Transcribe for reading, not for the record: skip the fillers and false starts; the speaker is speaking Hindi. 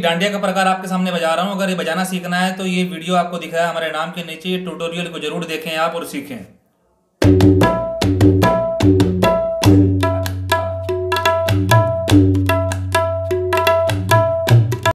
डांडिया का प्रकार आपके सामने बजा रहा हूँ। अगर ये बजाना सीखना है तो ये वीडियो आपको दिख रहा है हमारे नाम के नीचे, ट्यूटोरियल को जरूर देखें आप और सीखें।